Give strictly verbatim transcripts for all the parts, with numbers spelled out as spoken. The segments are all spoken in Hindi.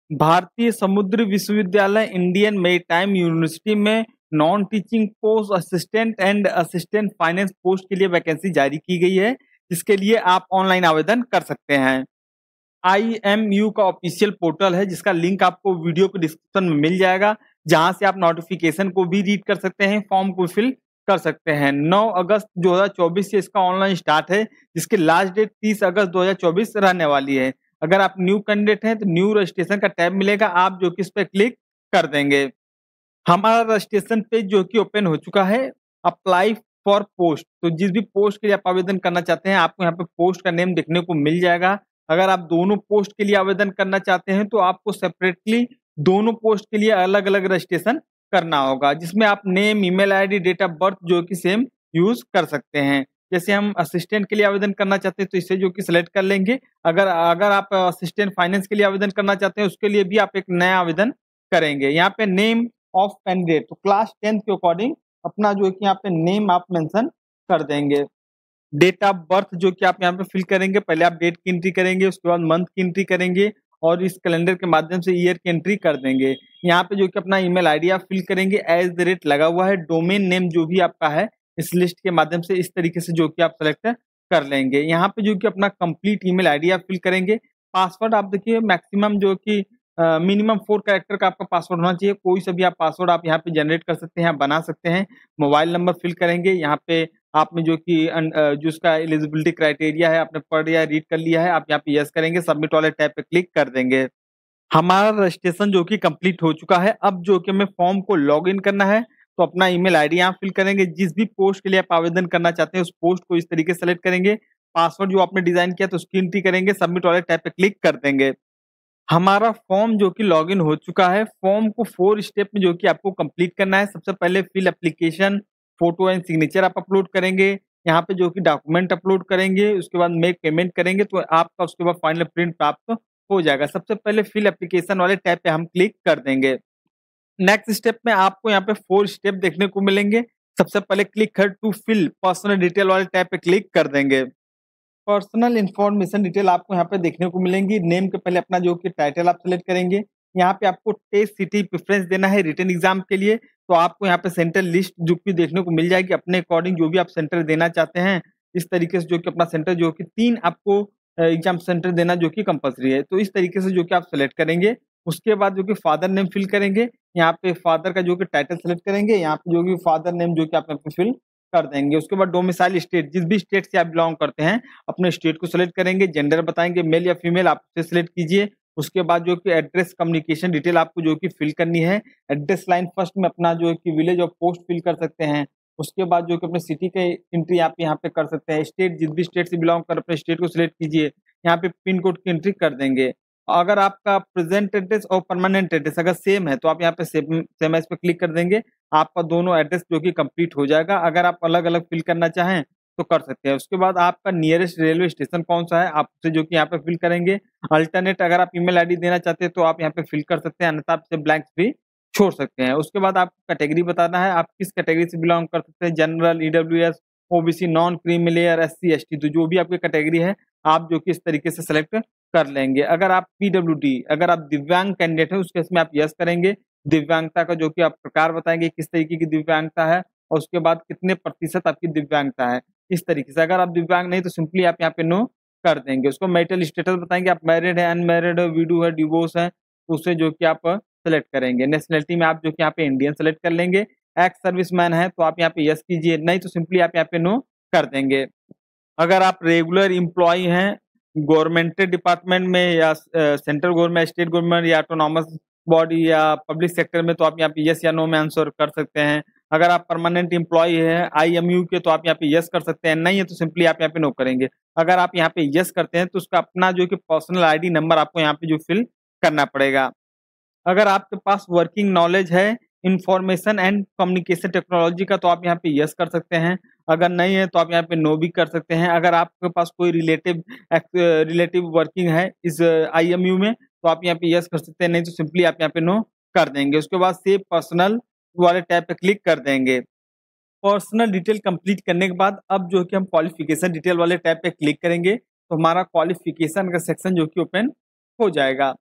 भारतीय समुद्री विश्वविद्यालय इंडियन मैरीटाइम यूनिवर्सिटी में non teaching post assistant and assistant finance post के लिए वैकेंसी जारी की गई है, जिसके लिए आप ऑनलाइन आवेदन कर सकते हैं। आईएमयू का ऑफिशियल पोर्टल है, जिसका लिंक आपको वीडियो के डिस्क्रिप्शन में मिल जाएगा, जहां से आप नोटिफिकेशन को भी रीड कर सकते हैं, फॉर्म को फिल कर सकते हैं। नौ अगस्त दो हज़ार चौबीस से इसका ऑनलाइन स्टार्ट है, जिसकी लास्ट डेट तीस अगस्त दो हज़ार चौबीस रहने वाली है। अगर आप न्यू कैंडिडेट हैं तो न्यू रजिस्ट्रेशन का टैब मिलेगा, आप जो कि इस पे क्लिक कर देंगे। हमारा रजिस्ट्रेशन पेज जो कि ओपन हो चुका है। अप्लाई फॉर पोस्ट, तो जिस भी पोस्ट के लिए आप आवेदन करना चाहते हैं, आपको यहाँ पे पोस्ट का नेम देखने को मिल जाएगा। अगर आप दोनों पोस्ट के लिए आवेदन करना चाहते हैं तो आपको सेपरेटली दोनों पोस्ट के लिए अलग अलग रजिस्ट्रेशन करना होगा, जिसमें आप name, email ID, date of birth जो कि सेम यूज कर सकते हैं। जैसे हम असिस्टेंट के लिए आवेदन करना चाहते हैं तो इसे जो कि सिलेक्ट कर लेंगे। अगर अगर आप असिस्टेंट फाइनेंस के लिए आवेदन करना चाहते हैं, उसके लिए भी आप एक नया आवेदन करेंगे। यहाँ पे नेम ऑफ कैंडिडेट, तो क्लास टेंथ के अकॉर्डिंग अपना जो है कि यहाँ पे नेम आप मेंशन कर देंगे। डेट ऑफ बर्थ जो कि आप यहाँ पे फिल करेंगे, पहले आप डेट की एंट्री करेंगे, उसके बाद मंथ की एंट्री करेंगे और इस कैलेंडर के माध्यम से ईयर की एंट्री कर देंगे। यहाँ पे जो कि अपना ईमेल आईडी आप फिल करेंगे, एज द रेट लगा हुआ है। डोमेन नेम जो भी आपका है, इस लिस्ट के माध्यम से इस तरीके से जो कि आप सेलेक्ट कर लेंगे। यहाँ पे जो कि अपना कंप्लीट ईमेल आईडी आप फिल करेंगे। पासवर्ड आप देखिए मैक्सिमम जो कि मिनिमम फोर कैरेक्टर का आपका पासवर्ड होना चाहिए। कोई सा भी आप पासवर्ड आप यहाँ पे जनरेट कर सकते हैं, बना सकते हैं। मोबाइल नंबर फिल करेंगे। यहाँ पे आपने जो कि जो उसका एलिजिबिलिटी क्राइटेरिया है आपने पढ़ लिया, रीड कर लिया है, आप यहाँ पे यस करेंगे, सबमिट वाले टैब पे क्लिक कर देंगे। हमारा रजिस्ट्रेशन जो कि कंप्लीट हो चुका है। अब जो कि हमें फॉर्म को लॉग इन करना है, तो अपना ईमेल आईडी यहाँ फिल करेंगे। जिस भी पोस्ट के लिए आप आवेदन करना चाहते हैं, उस पोस्ट को इस तरीके से सेलेक्ट करेंगे। पासवर्ड जो आपने डिजाइन किया तो उसकी एंट्री करेंगे, सबमिट वाले टैब पे क्लिक कर देंगे। हमारा फॉर्म जो कि लॉगिन हो चुका है। फॉर्म को फोर स्टेप में जो कि आपको कंप्लीट करना है। सबसे पहले fill application, photo and signature आप अपलोड करेंगे। यहाँ पे जो कि डॉक्यूमेंट अपलोड करेंगे, उसके बाद मेक पेमेंट करेंगे, तो आपका उसके बाद फाइनल प्रिंट प्राप्त हो जाएगा। सबसे पहले फिल एप्लीकेशन वाले टैब पे हम क्लिक कर देंगे। नेक्स्ट स्टेप में आपको यहाँ पे फोर स्टेप देखने को मिलेंगे। सबसे पहले click here to fill personal detail वाले टैब पे क्लिक कर देंगे। पर्सनल इन्फॉर्मेशन डिटेल आपको यहाँ पे देखने को मिलेंगी। नेम के पहले अपना जो कि टाइटल आप सेलेक्ट करेंगे। यहाँ पे आपको टेस्ट सिटी प्रेफरेंस देना है रिटन एग्जाम के लिए, तो आपको यहाँ पे सेंटर लिस्ट जो कि देखने को मिल जाएगी। अपने अकॉर्डिंग जो भी आप सेंटर देना चाहते हैं, इस तरीके से जो कि अपना सेंटर जो कि तीन आपको एग्जाम सेंटर देना जो कि कंपलसरी है, तो इस तरीके से जो कि आप सेलेक्ट करेंगे। उसके बाद जो कि फादर नेम फिल करेंगे। यहाँ पे फादर का जो कि टाइटल सेलेक्ट करेंगे। यहाँ पे जो कि फादर नेम जो कि आप यहाँ पे फिल कर देंगे। उसके बाद डोमिसाइल स्टेट, जिस भी स्टेट से आप बिलोंग करते हैं, अपने स्टेट को सेलेक्ट करेंगे। जेंडर बताएंगे मेल या फीमेल, आप उसे सेलेक्ट कीजिए। उसके बाद जो कि एड्रेस कम्युनिकेशन डिटेल आपको जो कि फिल करनी है। एड्रेस लाइन फर्स्ट में अपना जो कि विलेज और पोस्ट फिल कर सकते हैं। उसके बाद जो कि अपने सिटी के एंट्री आप यहाँ पे कर सकते हैं। स्टेट, जिस भी स्टेट से बिलोंग कर अपने स्टेट को सिलेक्ट कीजिए। यहाँ पे पिन कोड की एंट्री कर देंगे। अगर आपका प्रेजेंट एड्रेस और परमानेंट एड्रेस अगर सेम है, तो आप यहाँ पे सेम सेम एज पे क्लिक कर देंगे। आपका दोनों एड्रेस जो कि कंप्लीट हो जाएगा। अगर आप अलग अलग फिल करना चाहें तो कर सकते हैं। उसके बाद आपका नियरेस्ट रेलवे स्टेशन कौन सा है, आप उसे जो कि यहाँ पे फिल करेंगे। अल्टरनेट अगर आप ईमेल आईडी देना चाहते हैं तो आप यहाँ पे फिल कर सकते हैं, अन्यथा आप इसे ब्लैंक भी छोड़ सकते हैं। उसके बाद आपको कैटेगरी बताना है, आप किस कैटेगरी से बिलोंग कर सकते हैं। General, EWS, OBC, non creamy layer, SC, ST, तो जो भी आपकी कैटेगरी है आप जो कि इस तरीके से सेलेक्ट कर लेंगे। अगर आप पीडब्ल्यूडी, अगर आप दिव्यांग कैंडिडेट है, उस केस में आप यस करेंगे। दिव्यांगता का जो कि आप प्रकार बताएंगे, किस तरीके की दिव्यांगता है और उसके बाद कितने प्रतिशत आपकी दिव्यांगता है, इस तरीके से। अगर आप दिव्यांग नहीं तो सिंपली आप यहाँ पे नो कर देंगे। उसको मैरिटल स्टेटस बताएंगे, आप मैरिड है, अनमैरिड है, विडो है, डिवोर्स है, तो उसे जो कि आप सेलेक्ट करेंगे। नेशनलिटी में आप जो कि यहाँ पे इंडियन सेलेक्ट कर लेंगे। एक्स सर्विसमैन है तो आप यहाँ पे यस कीजिए, नहीं तो सिंपली आप यहाँ पे नो कर देंगे। अगर आप रेगुलर एम्प्लॉय हैं गवर्नमेंट डिपार्टमेंट में या सेंट्रल गवर्नमेंट, स्टेट गवर्नमेंट या ऑटोनॉमस बॉडी या पब्लिक सेक्टर में, तो आप यहाँ पे यस या नो में आंसर कर सकते हैं। अगर आप परमानेंट एम्प्लॉय है आईएमयू के, तो आप यहाँ पे यस कर सकते हैं, नहीं है तो सिंपली आप यहाँ पे नो करेंगे। अगर आप यहाँ पे यस करते हैं तो उसका अपना जो कि पर्सनल आईडी नंबर आपको यहाँ पे जो फिल करना पड़ेगा। अगर आपके पास वर्किंग नॉलेज है इंफॉर्मेशन एंड कम्युनिकेशन टेक्नोलॉजी का, तो आप यहाँ पे यस कर सकते हैं। अगर नहीं है तो आप यहाँ पे नो भी कर सकते हैं। अगर आपके पास कोई रिलेटिव रिलेटिव वर्किंग है इस आईएमयू में, तो आप यहाँ पे यस कर सकते हैं, नहीं तो सिंपली आप यहाँ पे नो कर देंगे। उसके बाद सेव पर्सनल वाले टैब पे क्लिक कर देंगे। पर्सनल डिटेल कंप्लीट करने के बाद अब जो कि हम क्वालिफिकेशन डिटेल वाले टैब पे क्लिक करेंगे, तो हमारा क्वालिफिकेशन का सेक्शन जो कि ओपन हो जाएगा।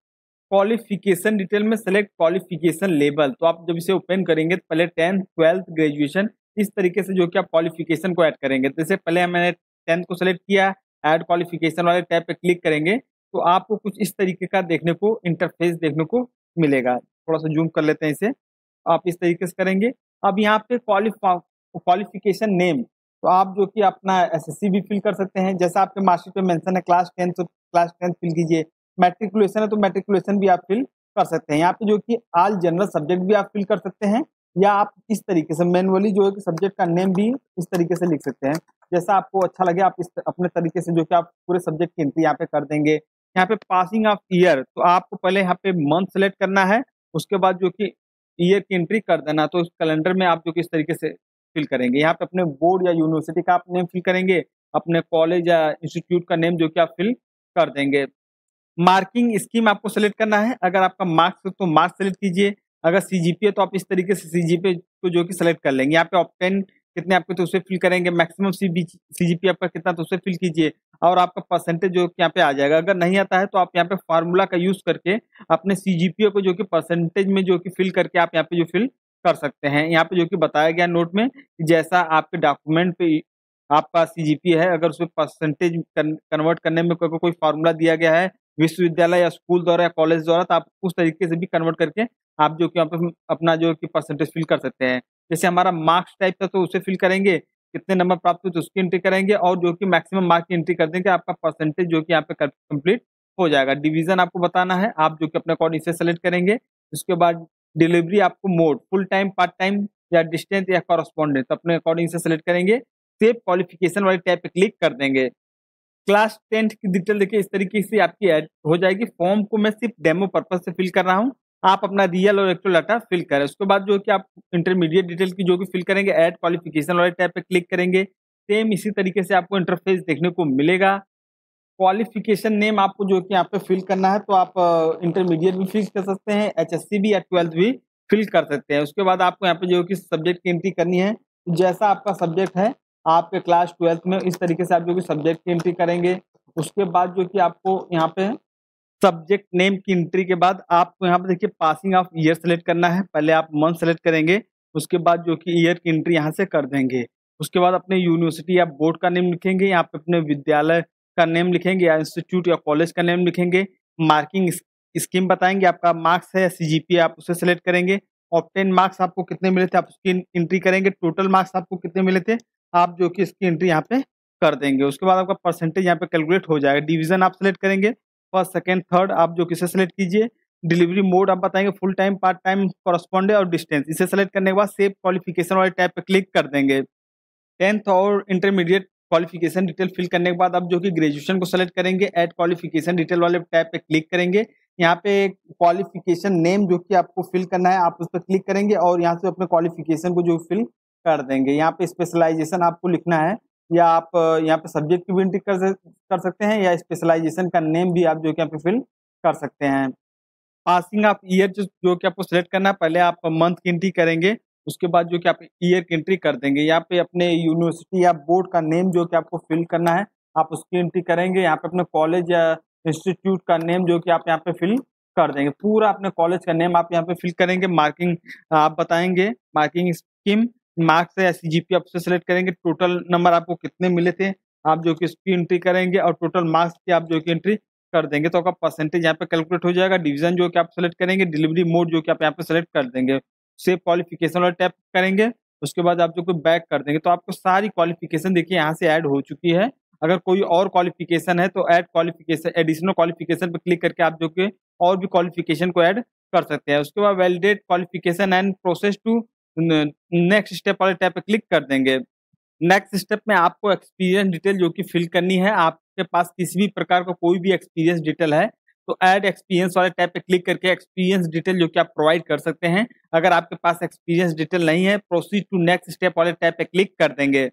क्वालिफिकेशन डिटेल में सेलेक्ट क्वालिफिकेशन लेवल। तो आप जब इसे ओपन करेंगे तो पहले टेंथ, ट्वेल्थ, ग्रेजुएशन इस तरीके से जो कि आप क्वालिफिकेशन को ऐड करेंगे। जैसे पहले मैंने टेंथ को सेलेक्ट किया, ऐड क्वालिफिकेशन वाले टैब पे क्लिक करेंगे तो आपको कुछ इस तरीके का देखने को इंटरफेस देखने को मिलेगा। थोड़ा सा जूम कर लेते हैं इसे। आप इस तरीके से करेंगे। अब यहाँ पे क्वालिफा क्वालिफिकेशन नेम, तो आप जो कि अपना एसएससी भी फिल कर सकते हैं। जैसा आपके मार्कशीट पे मेंशन है क्लास टेंथ, तो क्लास टेंथ फिल कीजिए। मैट्रिकुलेशन है तो मैट्रिकुलेशन भी आप फिल कर सकते हैं। यहाँ पे जो कि ऑल जनरल सब्जेक्ट भी आप फिल कर सकते हैं, या आप इस तरीके से मैनुअली जो है कि सब्जेक्ट का नेम भी इस तरीके से लिख सकते हैं। जैसा आपको अच्छा लगे आप इस अपने तरीके से जो कि आप पूरे सब्जेक्ट की एंट्री यहाँ पे कर देंगे। यहाँ पे पासिंग ऑफ ईयर, तो आपको पहले यहाँ पे मंथ सेलेक्ट करना है, उसके बाद जो कि ईयर की एंट्री कर देना। तो इस कैलेंडर में आप जो कि इस तरीके से फिल करेंगे। यहाँ पे अपने बोर्ड या यूनिवर्सिटी का आप नेम फिल करेंगे, अपने कॉलेज या इंस्टीट्यूट का नेम जो कि आप फिल कर देंगे। मार्किंग स्कीम आपको सेलेक्ट करना है। अगर आपका मार्क्स है तो मार्क्स सेलेक्ट कीजिए, अगर सीजीपी है तो आप इस तरीके से सीजीपी को जो कि सेलेक्ट कर लेंगे। यहाँ पे ऑप्टेन कितने आपके तो उसे फिल करेंगे, मैक्सिमम सीजीपी आपका कितना तो उसे फिल कीजिए, और आपका परसेंटेज जो कि यहाँ पे आ जाएगा। अगर नहीं आता है तो आप यहाँ पे फार्मूला का यूज करके अपने सीजीपीए को जो कि परसेंटेज में जो कि फिल करके आप यहाँ पे जो फिल कर सकते हैं। यहाँ पे जो कि बताया गया नोट में, जैसा आपके डॉक्यूमेंट पे आपका सीजीपीए है, अगर उसमें परसेंटेज कन्वर्ट करने में कोई कोई फार्मूला दिया गया है विश्वविद्यालय या स्कूल द्वारा या कॉलेज द्वारा, तो आप उस तरीके से भी कन्वर्ट करके आप जो कि यहाँ पे अपना जो कि परसेंटेज फिल कर सकते हैं। जैसे हमारा मार्क्स टाइप था तो उसे फिल करेंगे, कितने नंबर प्राप्त हुए तो उसकी एंट्री करेंगे, और जो कि मैक्सिमम मार्क की एंट्री कर देंगे, आपका परसेंटेज जो कि यहाँ पे कंप्लीट हो जाएगा। डिवीजन आपको बताना है, आप जो कि अपने अकॉर्डिंग इसे सेलेक्ट करेंगे। उसके बाद डिलीवरी आपको mode full time, part time या डिस्टेंस या कॉरेस्पॉन्डेंट, तो अपने अकॉर्डिंग से सेलेक्ट करेंगे। सेव क्वालिफिकेशन वाले टैब पे क्लिक कर देंगे। क्लास टेंथ की डिटेल देखिए इस तरीके से आपकी ऐड हो जाएगी। फॉर्म को मैं सिर्फ डेमो पर्पज से फिल कर रहा हूँ, आप अपना रियल और एक्चुअल डाटा फिल करें। उसके बाद जो कि आप इंटरमीडिएट डिटेल की जो भी फिल करेंगे, ऐड क्वालिफिकेशन वाले टैब पे क्लिक करेंगे। सेम इसी तरीके से आपको इंटरफेस देखने को मिलेगा। क्वालिफिकेशन नेम आपको जो कि यहाँ पे फिल करना है, तो आप इंटरमीडिएट भी फिल कर सकते हैं, एचएससी भी या ट्वेल्थ भी फिल कर सकते हैं। उसके बाद आपको यहाँ पे जो कि सब्जेक्ट की एंट्री करनी है, जैसा आपका सब्जेक्ट है आपके क्लास ट्वेल्थ में, इस तरीके से आप जो कि सब्जेक्ट की एंट्री करेंगे। उसके बाद जो कि आपको यहाँ पे सब्जेक्ट नेम की एंट्री के बाद आपको यहाँ पे देखिए पासिंग ऑफ ईयर सेलेक्ट करना है। पहले आप मंथ सेलेक्ट करेंगे, उसके बाद जो कि ईयर की एंट्री यहाँ से कर देंगे। उसके बाद अपने यूनिवर्सिटी या बोर्ड का नेम लिखेंगे, यहाँ पे अपने विद्यालय का नेम लिखेंगे या इंस्टीट्यूट या कॉलेज का नेम लिखेंगे। मार्किंग स्कीम बताएंगे, आपका मार्क्स है या सीजीपीए आप उसे सेलेक्ट करेंगे। ऑब्टेन मार्क्स आपको कितने मिले थे आप उसकी एंट्री करेंगे। टोटल मार्क्स आपको कितने मिले थे आप जो कि इसकी एंट्री यहाँ पे कर देंगे। उसके बाद आपका परसेंटेज यहाँ पे कैलकुलेट हो जाएगा। डिवीजन आप सेलेक्ट करेंगे, फर्स्ट सेकंड थर्ड आप जो किसे सेलेक्ट कीजिए। डिलीवरी मोड आप बताएंगे, full time, part time, correspondence और डिस्टेंस। इसे सेलेक्ट करने के बाद सेव क्वालिफिकेशन वाले टैब पे क्लिक कर देंगे। टेंथ और इंटरमीडिएट क्वालिफिकेशन डिटेल फिल करने के बाद आप जो कि ग्रेजुएशन को सेलेक्ट करेंगे, ऐड क्वालिफिकेशन डिटेल वाले टैब पे क्लिक करेंगे। यहाँ पे क्वालिफिकेशन नेम जो कि आपको फिल करना है आप उस पर क्लिक करेंगे, और यहाँ से अपने क्वालिफिकेशन को जो फिल कर देंगे। यहाँ पे स्पेशलाइजेशन आपको लिखना है, या आप यहाँ पे सब्जेक्ट की भी एंट्री कर कर सकते हैं, या स्पेशलाइजेशन का नेम भी आप जो कि यहाँ पे फिल कर सकते हैं। पासिंग ऑफ ईयर जो जो कि आपको सेलेक्ट करना है, पहले आप मंथ की एंट्री करेंगे, उसके बाद जो कि आप ईयर की एंट्री कर देंगे। यहाँ पे अपने यूनिवर्सिटी या बोर्ड का नेम जो कि आपको फिल करना है आप उसकी एंट्री करेंगे। यहाँ पे अपने कॉलेज या इंस्टीट्यूट का नेम जो कि आप यहाँ पे फिल कर देंगे। पूरा अपने कॉलेज का नेम आप यहाँ पे फिल करेंगे। मार्किंग आप बताएंगे, मार्किंग स्कीम, मार्क्स या सीजीपी आप उसे सेलेक्ट करेंगे। टोटल नंबर आपको कितने मिले थे आप जो कि इसकी एंट्री करेंगे, और टोटल मार्क्स की आप जो कि एंट्री कर देंगे, तो आपका परसेंटेज यहाँ पे कैलकुलेट हो जाएगा। डिवीजन जो कि आप सेलेक्ट करेंगे, डिलीवरी मोड जो कि आप यहाँ पे सेलेक्ट कर देंगे। सेव क्वालिफिकेशन वाला टैप करेंगे, उसके बाद आप जो कि बैक कर देंगे, तो आपको सारी क्वालिफिकेशन देखिए यहाँ से ऐड हो चुकी है। अगर कोई और क्वालिफिकेशन है तो ऐड क्वालिफिकेशन, एडिशनल क्वालिफिकेशन पे क्लिक करके आप जो कि और भी क्वालिफिकेशन को ऐड कर सकते हैं। उसके बाद validate qualification and process to next step वाले टैब पे क्लिक कर देंगे। नेक्स्ट स्टेप में आपको एक्सपीरियंस डिटेल जो कि फिल करनी है। आपके पास किसी भी प्रकार का कोई भी एक्सपीरियंस डिटेल है तो ऐड एक्सपीरियंस वाले टैब पे क्लिक करके एक्सपीरियंस डिटेल जो कि आप प्रोवाइड कर सकते हैं। अगर आपके पास एक्सपीरियंस डिटेल नहीं है, प्रोसीड टू नेक्स्ट स्टेप वाले टैब पे क्लिक कर देंगे।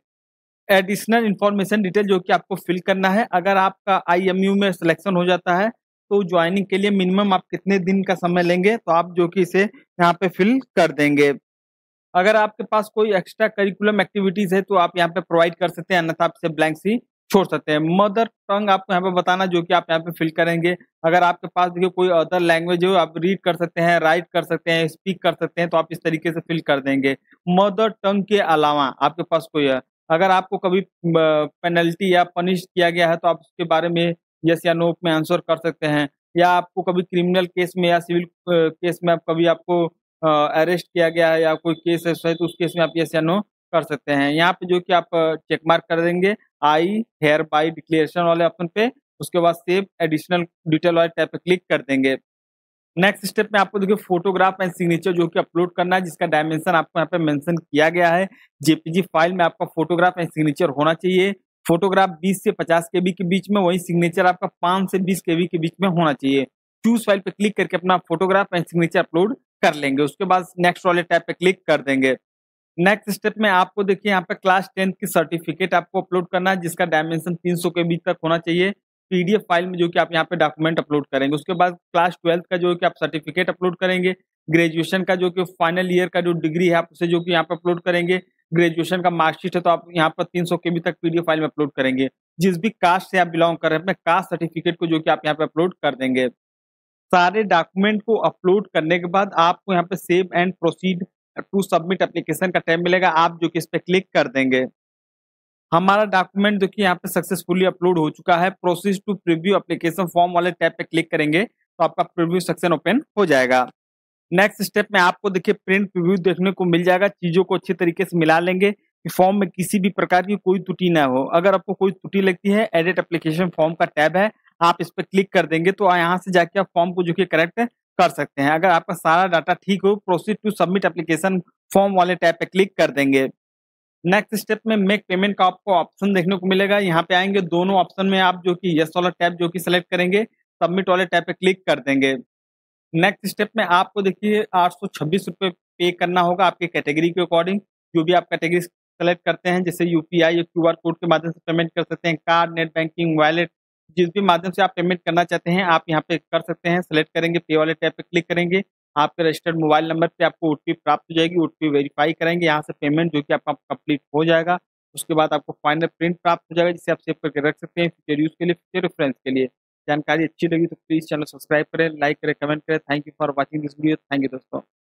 एडिशनल इन्फॉर्मेशन डिटेल जो कि आपको फिल करना है। अगर आपका आईएमयू में सिलेक्शन हो जाता है तो ज्वाइनिंग के लिए मिनिमम आप कितने दिन का समय लेंगे, तो आप जो कि इसे यहाँ पे फिल कर देंगे। अगर आपके पास कोई एक्स्ट्रा करिकुलम एक्टिविटीज है तो आप यहाँ पे प्रोवाइड कर सकते हैं, अन्यथा आप इसे ब्लैंक सी छोड़ सकते हैं। मदर टंग आपको यहाँ पे बताना जो कि आप यहाँ पे फिल करेंगे। अगर आपके पास देखिए कोई अदर लैंग्वेज हो, आप रीड कर सकते हैं, राइट कर सकते हैं, स्पीक कर सकते हैं, तो आप इस तरीके से फिल कर देंगे। मदर टंग के अलावा आपके पास कोई है, अगर आपको कभी ब पेनल्टी या पनिश किया गया है, तो आप उसके बारे में येस या नो में आंसर कर सकते हैं। या आपको कभी क्रिमिनल केस में या सिविल अ, केस में आप कभी आपको अ, अरेस्ट किया गया है या कोई केस है, शायद उस केस में आप येस या नो कर सकते हैं। यहाँ पे जो कि आप चेक मार्क कर देंगे, आई हेयर बाय डिक्लेरेशन वाले ऑप्शन पे, उसके बाद सेव एडिशनल डिटेल वाले टैब पे क्लिक कर देंगे। नेक्स्ट स्टेप में आपको देखिए फोटोग्राफ एंड सिग्नेचर जो कि अपलोड करना है, जिसका डायमेंशन आपको यहाँ पे मेंशन किया गया है। जेपीजी फाइल में आपका फोटोग्राफ एंड सिग्नेचर होना चाहिए। फोटोग्राफ बीस से पचास केबी के बीच में, वही सिग्नेचर आपका पाँच से बीस केबी के बीच में होना चाहिए। चूज फाइल पे क्लिक करके अपना फोटोग्राफ एंड सिग्नेचर अपलोड कर लेंगे। उसके बाद नेक्स्ट वाले टैब पे क्लिक कर देंगे। नेक्स्ट स्टेप में आपको देखिए यहाँ पे क्लास टेंथ की सर्टिफिकेट आपको अपलोड करना है, जिसका डायमेंशन तीन सौ के बीच तक होना चाहिए। पीडीएफ फाइल में जो कि आप यहाँ पे डॉक्यूमेंट अपलोड करेंगे। उसके बाद क्लास ट्वेल्थ का जो कि आप सर्टिफिकेट अपलोड करेंगे। ग्रेजुएशन का जो कि फाइनल ईयर का जो डिग्री है, आप उसे जो कि यहाँ पे अपलोड करेंगे। ग्रेजुएशन का मार्कशीट है, तो आप यहाँ पर तीन सौ के बी तक पीडीएफ फाइल में अपलोड करेंगे। जिस भी कास्ट से आप बिलोंग कर रहे हैं, अपने कास्ट सर्टिफिकेट को जो कि आप यहाँ पे अपलोड कर देंगे। सारे डॉक्यूमेंट को अपलोड करने के बाद आपको यहाँ पे save and proceed to submit application का टैब मिलेगा, आप जो कि इस पे क्लिक कर देंगे। हमारा डॉक्यूमेंट देखिए यहाँ पे सक्सेसफुली अपलोड हो चुका है। Proceed to preview application form वाले टैब पे क्लिक करेंगे तो आपका प्रीव्यू सेक्शन ओपन हो जाएगा। नेक्स्ट स्टेप में आपको देखिए प्रिंट प्रीव्यू देखने को मिल जाएगा। चीजों को अच्छे तरीके से मिला लेंगे कि फॉर्म में किसी भी प्रकार की कोई त्रुटि ना हो। अगर आपको कोई त्रुटि लगती है, एडिट एप्लीकेशन फॉर्म का टैब है, आप इस पे क्लिक कर देंगे तो यहाँ से जाके आप फॉर्म को जो कि करेक्ट कर सकते हैं। अगर आपका सारा डाटा ठीक हो, proceed to submit application form वाले टैब पे क्लिक कर देंगे। नेक्स्ट स्टेप में मेक पेमेंट का आपको ऑप्शन देखने को मिलेगा। यहाँ पे आएंगे, दोनों ऑप्शन में आप जो कि यस वाला टैब जो कि सिलेक्ट करेंगे, सबमिट वाले टैब पे क्लिक कर देंगे। नेक्स्ट स्टेप में आपको देखिए आठ सौ छब्बीस रुपये पे करना होगा आपके कैटेगरी के अकॉर्डिंग। जो भी आप कैटेगरी सेलेक्ट करते हैं, जैसे यूपीआई या क्यूआर कोड के माध्यम से पेमेंट कर सकते हैं, कार्ड, नेट बैंकिंग, वॉलेट, जिस भी माध्यम से आप पेमेंट करना चाहते हैं आप यहाँ पे कर सकते हैं। सेलेक्ट करेंगे, पे वाले टैब पे क्लिक करेंगे, आपके रजिस्टर्ड मोबाइल नंबर पे आपको ओटीपी प्राप्त हो जाएगी। ओटीपी वेरीफाई करेंगे, यहाँ से पेमेंट जो कि आपका कंप्लीट हो जाएगा। उसके बाद आपको फाइनल प्रिंट प्राप्त हो जाएगा, जिसे आप सेव करके रख सकते हैं फ्यूचर यूज के लिए, फ्यूचर रेफरेंस के लिए। जानकारी अच्छी लगी तो प्लीज चैनल सब्सक्राइब करें, लाइक करें, कमेंट करें। Thank you for watching this video. Thank you दोस्तों।